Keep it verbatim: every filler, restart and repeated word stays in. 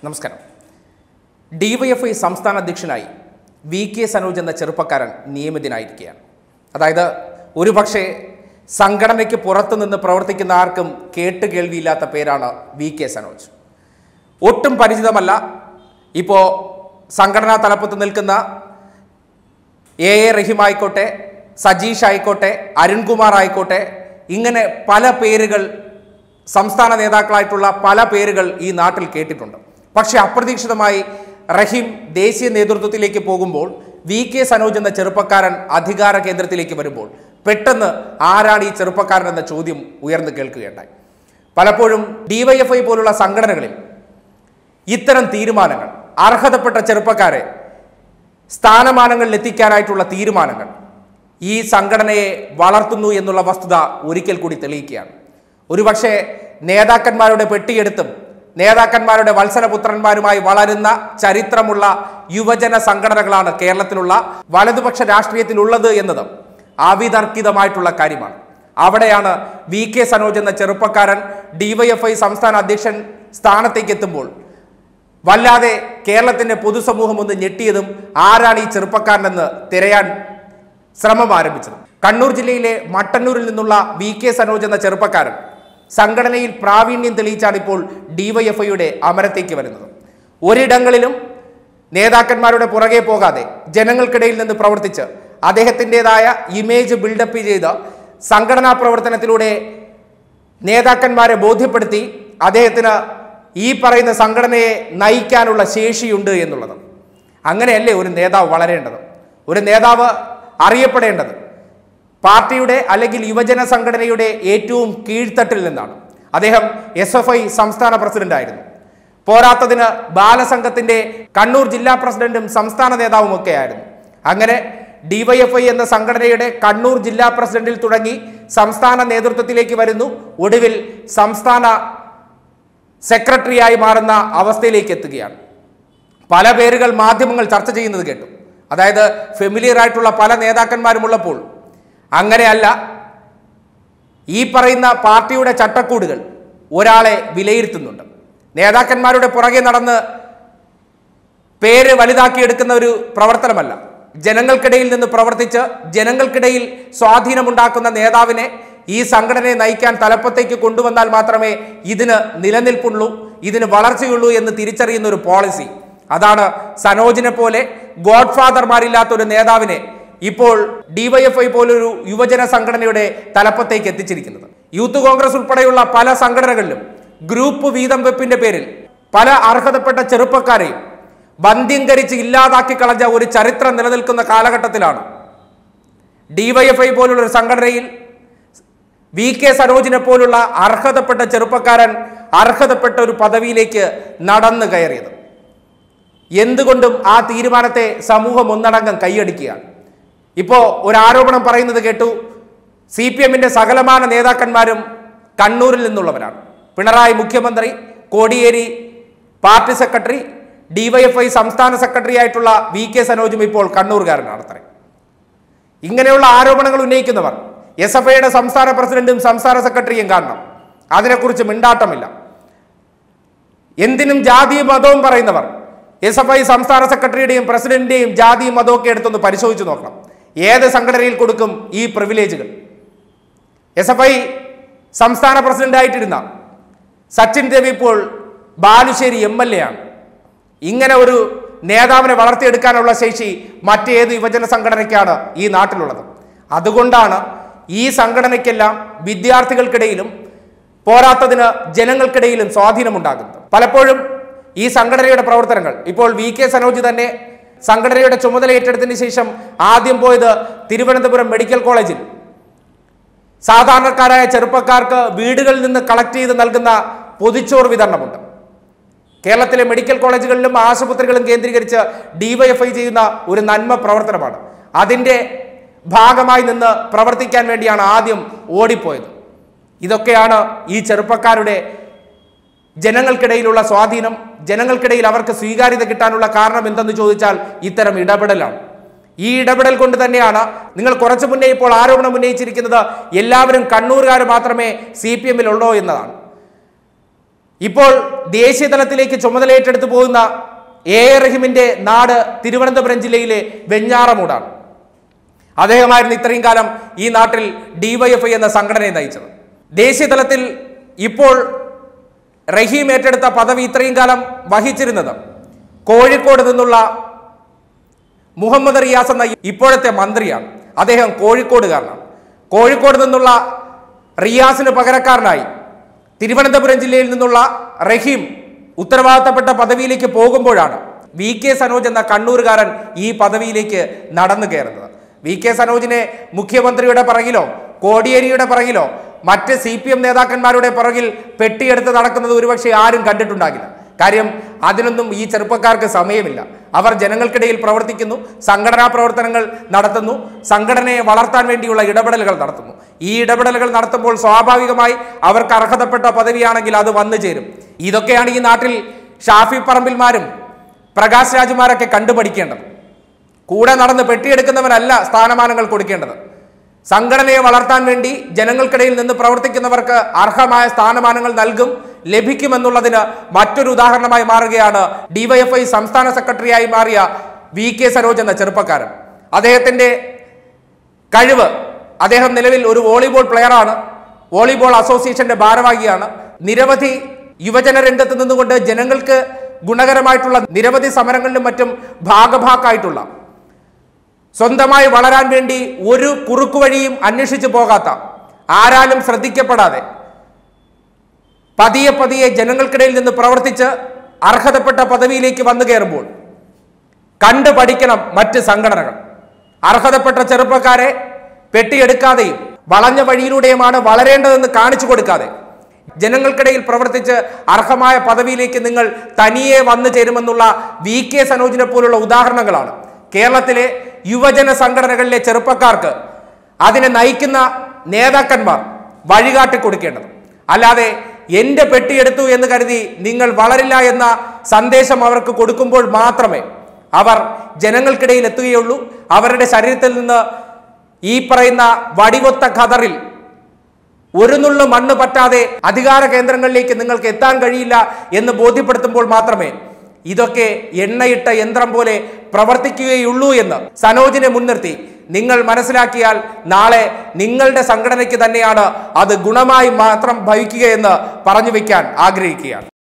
നമസ്കാരം. ഡിവൈഎഫ്ഐ സംസ്ഥാന അധ്യക്ഷനായി വി കെ സനോജ് എന്ന ചെറുപ്പക്കാരൻ നിയമിതനായിരിക്കുകയാണ്. അതായത് ഒരുപക്ഷെ സംഘടനയ്ക്ക് പുറത്തുനിന്ന് പ്രവർത്തിക്കുന്ന ആർക്കും കേട്ടുകേൾവിയില്ലാത്ത പേരാണ് വി കെ സനോജ്. ഒട്ടും പരിചിതമല്ല. ഇപ്പോൾ സംഘടനാ തലപ്പത്ത് നിൽക്കുന്ന എ എ റഹീം ആയിക്കോട്ടെ, സജീഷ് ആയിക്കോട്ടെ, അരുൺകുമാർ ആയിക്കോട്ടെ, ഇങ്ങനെ പല പേരുകൾ, സംസ്ഥാന നേതാക്കളായിട്ടുള്ള പല പേരുകൾ ഈ നാട്ടിൽ കേട്ടിട്ടുണ്ട്. പക്ഷെ അപ്രതീക്ഷിതമായി റഹീം ദേശീയ നേതൃത്വത്തിലേക്ക് പോകുമ്പോൾ, വി കെ സനോജ് എന്ന ചെറുപ്പക്കാരൻ അധികാര കേന്ദ്രത്തിലേക്ക് വരുമ്പോൾ പെട്ടെന്ന് ആരാണ് ഈ ചെറുപ്പക്കാരൻ എന്ന ചോദ്യം ഉയർന്നു കേൾക്കുകയുണ്ടായി. പലപ്പോഴും ഡിവൈഎഫ്ഐ പോലുള്ള സംഘടനകളിൽ ഇത്തരം തീരുമാനങ്ങൾ, അർഹതപ്പെട്ട ചെറുപ്പക്കാരെ സ്ഥാനമാനങ്ങളിൽ എത്തിക്കാനായിട്ടുള്ള തീരുമാനങ്ങൾ ഈ സംഘടനയെ വളർത്തുന്നു എന്നുള്ള വസ്തുത ഒരിക്കൽ കൂടി തെളിയിക്കുകയാണ്. ഒരുപക്ഷെ നേതാക്കന്മാരുടെ പെട്ടിയെടുത്തും നേതാക്കന്മാരുടെ വത്സലപുത്രന്മാരുമായി വളരുന്ന ചരിത്രമുള്ള യുവജന സംഘടനകളാണ് കേരളത്തിലുള്ള വലതുപക്ഷ രാഷ്ട്രീയത്തിലുള്ളത് എന്നത് അവിതർക്കിതമായിട്ടുള്ള കാര്യമാണ്. അവിടെയാണ് വി കെ സനോജ് എന്ന ചെറുപ്പക്കാരൻ ഡിവൈഎഫ്ഐ സംസ്ഥാന അധ്യക്ഷൻ സ്ഥാനത്തേക്ക് എത്തുമ്പോൾ വല്ലാതെ കേരളത്തിന്റെ പൊതുസമൂഹം ഒന്ന് ഞെട്ടിയതും ആരാണ് ഈ ചെറുപ്പക്കാരനെന്ന് തിരയാൻ ശ്രമം ആരംഭിച്ചത്. കണ്ണൂർ ജില്ലയിലെ മട്ടന്നൂരിൽ നിന്നുള്ള വി കെ സനോജ് എന്ന ചെറുപ്പക്കാരൻ സംഘടനയിൽ പ്രാവീണ്യം തെളിയിച്ചാണ് ഇപ്പോൾ ഡിവൈഎഫ്ഐയുടെ അമരത്തേക്ക് വരുന്നത്. ഒരിടങ്ങളിലും നേതാക്കന്മാരുടെ പുറകെ പോകാതെ ജനങ്ങൾക്കിടയിൽ നിന്ന് പ്രവർത്തിച്ച് അദ്ദേഹത്തിൻ്റെതായ ഇമേജ് ബിൽഡപ്പ് ചെയ്ത് സംഘടനാ പ്രവർത്തനത്തിലൂടെ നേതാക്കന്മാരെ ബോധ്യപ്പെടുത്തി അദ്ദേഹത്തിന് ഈ പറയുന്ന സംഘടനയെ നയിക്കാനുള്ള ശേഷിയുണ്ട് എന്നുള്ളത്. അങ്ങനെയല്ലേ ഒരു നേതാവ് വളരേണ്ടത്? ഒരു നേതാവ് അറിയപ്പെടേണ്ടത് പാർട്ടിയുടെ അല്ലെങ്കിൽ യുവജന സംഘടനയുടെ ഏറ്റവും കീഴ്ത്തട്ടിൽ നിന്നാണ്. അദ്ദേഹം എസ് എഫ് ഐ സംസ്ഥാന പ്രസിഡന്റ് ആയിരുന്നു. പോരാത്തതിന് ബാലസംഘത്തിന്റെ കണ്ണൂർ ജില്ലാ പ്രസിഡന്റും സംസ്ഥാന നേതാവും ഒക്കെ ആയിരുന്നു. അങ്ങനെ ഡിവൈഎഫ്ഐ എന്ന സംഘടനയുടെ കണ്ണൂർ ജില്ലാ പ്രസിഡന്റിൽ തുടങ്ങി സംസ്ഥാന നേതൃത്വത്തിലേക്ക് വരുന്നു. ഒടുവിൽ സംസ്ഥാന സെക്രട്ടറിയായി മാറുന്ന അവസ്ഥയിലേക്ക് എത്തുകയാണ്. പല പേരുകൾ മാധ്യമങ്ങൾ ചർച്ച ചെയ്യുന്നത് കേട്ടു. അതായത് ഫെമിലിയർ ആയിട്ടുള്ള പല നേതാക്കന്മാരുമുള്ളപ്പോൾ അങ്ങനെയല്ല, ഈ പറയുന്ന പാർട്ടിയുടെ ചട്ടക്കൂടുകൾ ഒരാളെ വിലയിരുത്തുന്നുണ്ട്. നേതാക്കന്മാരുടെ പുറകെ നടന്ന് പേര് വലുതാക്കിയെടുക്കുന്ന ഒരു പ്രവർത്തനമല്ല. ജനങ്ങൾക്കിടയിൽ നിന്ന് പ്രവർത്തിച്ച് ജനങ്ങൾക്കിടയിൽ സ്വാധീനമുണ്ടാക്കുന്ന നേതാവിനെ ഈ സംഘടനയെ നയിക്കാൻ തലപ്പത്തേക്ക് കൊണ്ടുവന്നാൽ മാത്രമേ ഇതിന് നിലനിൽപ്പുള്ളൂ, ഇതിന് വളർച്ചയുള്ളൂ എന്ന് തിരിച്ചറിയുന്ന ഒരു പോളിസി. അതാണ് സനോജിനെ പോലെ ഗോഡ് ഫാദർമാരില്ലാത്ത ഒരു നേതാവിനെ ഇപ്പോൾ ഡിവൈഎഫ്ഐ പോലൊരു യുവജന സംഘടനയുടെ തലപ്പത്തേക്ക് എത്തിച്ചിരിക്കുന്നത്. യൂത്ത് കോൺഗ്രസ് ഉൾപ്പെടെയുള്ള പല സംഘടനകളിലും ഗ്രൂപ്പ് വീതം വെപ്പിന്റെ പേരിൽ പല അർഹതപ്പെട്ട ചെറുപ്പക്കാരെയും വന്ധ്യംകരിച്ച് ഇല്ലാതാക്കി കളഞ്ഞ ഒരു ചരിത്രം നിലനിൽക്കുന്ന കാലഘട്ടത്തിലാണ് ഡിവൈഎഫ്ഐ പോലുള്ള ഒരു സംഘടനയിൽ വി കെ സനോജിനെ പോലുള്ള അർഹതപ്പെട്ട ചെറുപ്പക്കാരൻ അർഹതപ്പെട്ട ഒരു പദവിയിലേക്ക് നടന്നു കയറിയത്. എന്തുകൊണ്ടും ആ തീരുമാനത്തെ സമൂഹം ഒന്നടങ്കം കൈയടിക്കുകയാണ്. ഇപ്പോൾ ഒരു ആരോപണം പറയുന്നത് കേട്ടു, സി പി എമ്മിന്റെ സകലമാന നേതാക്കന്മാരും കണ്ണൂരിൽ നിന്നുള്ളവരാണ്. പിണറായി മുഖ്യമന്ത്രി, കോടിയേരി പാർട്ടി സെക്രട്ടറി, ഡിവൈഎഫ്ഐ സംസ്ഥാന സെക്രട്ടറി ആയിട്ടുള്ള വി കെ സനോജും ഇപ്പോൾ കണ്ണൂർകാരനാണ് അത്രേ. ഇങ്ങനെയുള്ള ആരോപണങ്ങൾ ഉന്നയിക്കുന്നവർ എസ് എഫ് ഐയുടെ സംസ്ഥാന പ്രസിഡന്റും സംസ്ഥാന സെക്രട്ടറിയും കാണണം. അതിനെക്കുറിച്ച് മിണ്ടാട്ടമില്ല. എന്തിനും ജാതിയും മതവും പറയുന്നവർ എസ് എഫ് ഐ സംസ്ഥാന സെക്രട്ടറിയുടെയും പ്രസിഡന്റിന്റെയും ജാതിയും മതവും ഒക്കെ എടുത്തൊന്ന് പരിശോധിച്ച് നോക്കണം. ഏത് സംഘടനയിൽ കൊടുക്കും ഈ പ്രിവിലേജുകൾ? എസ് എഫ് ഐ സംസ്ഥാന പ്രസിഡന്റ് ആയിട്ടിരുന്ന സച്ചിൻ ദേവ് ഇപ്പോൾ ബാലുശ്ശേരി എം എൽ എ ആണ്. ഇങ്ങനെ ഒരു നേതാവിനെ വളർത്തിയെടുക്കാനുള്ള ശേഷി മറ്റേത് യുവജന സംഘടനയ്ക്കാണ് ഈ നാട്ടിലുള്ളത്? അതുകൊണ്ടാണ് ഈ സംഘടനയ്ക്കെല്ലാം വിദ്യാർത്ഥികൾക്കിടയിലും പോരാത്തതിന് ജനങ്ങൾക്കിടയിലും സ്വാധീനമുണ്ടാകുന്നത്. പലപ്പോഴും ഈ സംഘടനയുടെ പ്രവർത്തനങ്ങൾ, ഇപ്പോൾ വി കെ സനോജ് തന്നെ സംഘടനയുടെ ചുമതല ഏറ്റെടുത്തതിന് ശേഷം ആദ്യം പോയത് തിരുവനന്തപുരം മെഡിക്കൽ കോളേജിൽ സാധാരണക്കാരായ ചെറുപ്പക്കാർക്ക് വീടുകളിൽ നിന്ന് കളക്ട് ചെയ്ത് നൽകുന്ന പൊതിച്ചോറ് വിതരണമുണ്ട്. കേരളത്തിലെ മെഡിക്കൽ കോളേജുകളിലും ആശുപത്രികളും കേന്ദ്രീകരിച്ച് ഡിവൈഎഫ്ഐ ചെയ്യുന്ന ഒരു നന്മ പ്രവർത്തനമാണ്. അതിൻ്റെ ഭാഗമായി നിന്ന് പ്രവർത്തിക്കാൻ വേണ്ടിയാണ് ആദ്യം ഓടിപ്പോയത്. ഇതൊക്കെയാണ് ഈ ചെറുപ്പക്കാരുടെ ജനങ്ങൾക്കിടയിലുള്ള സ്വാധീനം, ജനങ്ങൾക്കിടയിൽ അവർക്ക് സ്വീകാര്യത കിട്ടാനുള്ള കാരണം എന്തെന്ന് ചോദിച്ചാൽ ഇത്തരം ഇടപെടലാണ്. ഈ ഇടപെടൽ കൊണ്ട് തന്നെയാണ് നിങ്ങൾ കുറച്ചു മുന്നേ ഇപ്പോൾ ആരോപണം ഉന്നയിച്ചിരിക്കുന്നത് എല്ലാവരും കണ്ണൂരുകാർ മാത്രമേ സി പി എമ്മിൽ ഉള്ളൂ എന്നതാണ്. ഇപ്പോൾ ദേശീയ തലത്തിലേക്ക് ചുമതലയേറ്റെടുത്തു പോകുന്ന എ എ റഹീമിന്റെ നാട് തിരുവനന്തപുരം ജില്ലയിലെ വെഞ്ഞാറമൂടാണ്. അദ്ദേഹമായിരുന്നു ഇത്രയും കാലം ഈ നാട്ടിൽ ഡിവൈഎഫ്ഐ എന്ന സംഘടനയെ നയിച്ചത്. ദേശീയ തലത്തിൽ ഇപ്പോൾ റഹീം ഏറ്റെടുത്ത പദവി ഇത്രയും കാലം വഹിച്ചിരുന്നത് കോഴിക്കോട് നിന്നുള്ള മുഹമ്മദ് റിയാസ് എന്ന ഇപ്പോഴത്തെ മന്ത്രിയാണ്. അദ്ദേഹം കോഴിക്കോടുകാരനാണ്. കോഴിക്കോട് നിന്നുള്ള റിയാസിന് പകരക്കാരനായി തിരുവനന്തപുരം ജില്ലയിൽ നിന്നുള്ള റഹീം ഉത്തരവാദിത്തപ്പെട്ട പദവിയിലേക്ക് പോകുമ്പോഴാണ് വി കെ സനോജ് എന്ന കണ്ണൂരുകാരൻ ഈ പദവിയിലേക്ക് നടന്നു കയറുന്നത്. വി കെ സനോജിനെ മുഖ്യമന്ത്രിയുടെ പിറകിലോ കോടിയേരിയുടെ പിറകിലോ മറ്റ് സി പി എം നേതാക്കന്മാരുടെ പിറകിൽ പെട്ടിയെടുത്ത് നടക്കുന്നത് ഒരുപക്ഷെ ആരും കണ്ടിട്ടുണ്ടാകില്ല. കാര്യം അതിനൊന്നും ഈ ചെറുപ്പക്കാർക്ക് സമയമില്ല. അവർ ജനങ്ങൾക്കിടയിൽ പ്രവർത്തിക്കുന്നു, സംഘടനാ പ്രവർത്തനങ്ങൾ നടത്തുന്നു, സംഘടനയെ വളർത്താൻ വേണ്ടിയുള്ള ഇടപെടലുകൾ നടത്തുന്നു. ഈ ഇടപെടലുകൾ നടത്തുമ്പോൾ സ്വാഭാവികമായി അവർക്ക് അർഹതപ്പെട്ട പദവിയാണെങ്കിൽ അത് വന്നു ചേരും. ഇതൊക്കെയാണ് ഈ നാട്ടിൽ ഷാഫി പറമ്പിൽമാരും പ്രകാശ് രാജുമാരൊക്കെ കണ്ടുപഠിക്കേണ്ടത്. കൂടെ നടന്ന് പെട്ടിയെടുക്കുന്നവനല്ല സ്ഥാനമാനങ്ങൾ കൊടുക്കേണ്ടത്. സംഘടനയെ വളർത്താൻ വേണ്ടി ജനങ്ങൾക്കിടയിൽ നിന്ന് പ്രവർത്തിക്കുന്നവർക്ക് അർഹമായ സ്ഥാനമാനങ്ങൾ നൽകും, ലഭിക്കുമെന്നുള്ളതിന് മറ്റൊരു ഉദാഹരണമായി മാറുകയാണ് ഡിവൈഎഫ്ഐ സംസ്ഥാന സെക്രട്ടറിയായി മാറിയ വി കെ സനോജ് എന്ന ചെറുപ്പക്കാരൻ. അദ്ദേഹത്തിൻ്റെ കഴിവ്, അദ്ദേഹം നിലവിൽ ഒരു വോളിബോൾ പ്ലെയറാണ്, വോളിബോൾ അസോസിയേഷന്റെ ഭാരവാഹിയാണ്. നിരവധി യുവജന രംഗത്ത് നിന്നുകൊണ്ട് ജനങ്ങൾക്ക് ഗുണകരമായിട്ടുള്ള നിരവധി സമരങ്ങളിലും മറ്റും ഭാഗഭാക്കായിട്ടുള്ള, സ്വന്തമായി വളരാൻ വേണ്ടി ഒരു കുറുക്കുവഴിയും അന്വേഷിച്ചു പോകാത്ത, ആരാലും ശ്രദ്ധിക്കപ്പെടാതെ പതിയെ പതിയെ ജനങ്ങൾക്കിടയിൽ നിന്ന് പ്രവർത്തിച്ച് അർഹതപ്പെട്ട പദവിയിലേക്ക് വന്നു കയറുമ്പോൾ കണ്ടു പഠിക്കണം മറ്റ് സംഘടനകൾ. അർഹതപ്പെട്ട ചെറുപ്പക്കാരെ പെട്ടിയെടുക്കാതെയും വളഞ്ഞ വഴിയിലൂടെയുമാണ് വളരേണ്ടതെന്ന് കാണിച്ചു കൊടുക്കാതെ ജനങ്ങൾക്കിടയിൽ പ്രവർത്തിച്ച് അർഹമായ പദവിയിലേക്ക് നിങ്ങൾ തനിയെ വന്നു ചേരുമെന്നുള്ള വി കെ സനോജിനെ പോലുള്ള ഉദാഹരണങ്ങളാണ് കേരളത്തിലെ യുവജന സംഘടനകളിലെ ചെറുപ്പക്കാർക്ക്, അതിനെ നയിക്കുന്ന നേതാക്കന്മാർ വഴികാട്ടി കൊടുക്കേണ്ടത്. അല്ലാതെ എൻ്റെ പെട്ടിയെടുത്തു എന്ന് കരുതി നിങ്ങൾ വളരില്ല എന്ന സന്ദേശം അവർക്ക് കൊടുക്കുമ്പോൾ മാത്രമേ അവർ ജനങ്ങൾക്കിടയിൽ എത്തുകയുള്ളൂ. അവരുടെ ശരീരത്തിൽ നിന്ന് ഈ പറയുന്ന വടിവൊത്ത ഖദറിൽ ഒരു നുള്ളു മണ്ണ് പറ്റാതെ അധികാര കേന്ദ്രങ്ങളിലേക്ക് നിങ്ങൾക്ക് എത്താൻ കഴിയില്ല എന്ന് ബോധ്യപ്പെടുത്തുമ്പോൾ മാത്രമേ ഇതൊക്കെ എണ്ണയിട്ട യന്ത്രം പോലെ പ്രവർത്തിക്കുകയുള്ളൂ എന്ന് സനോജിനെ മുൻനിർത്തി നിങ്ങൾ മനസ്സിലാക്കിയാൽ നാളെ നിങ്ങളുടെ സംഘടനയ്ക്ക് തന്നെയാണ് അത് ഗുണമായി മാത്രം ഭവിക്കുകയെന്ന് പറഞ്ഞു വയ്ക്കാൻ ആഗ്രഹിക്കുകയാണ്.